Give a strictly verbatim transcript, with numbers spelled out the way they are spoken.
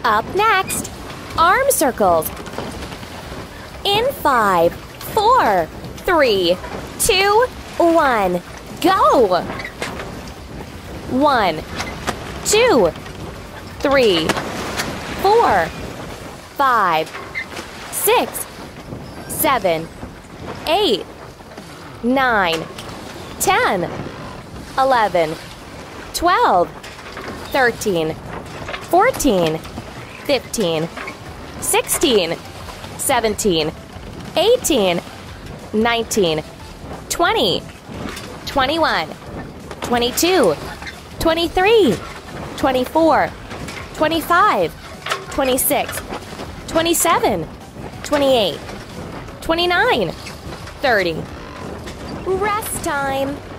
Up next, arm circles. In five, four, three, two, one, go! One, two, three, four, five, six, seven, eight, nine, ten, eleven, twelve, thirteen, fourteen, fifteen, sixteen, seventeen, eighteen, nineteen, twenty, twenty-one, twenty-two, twenty-three, twenty-four, twenty-five, twenty-six, twenty-seven, twenty-eight, twenty-nine, thirty. Rest time.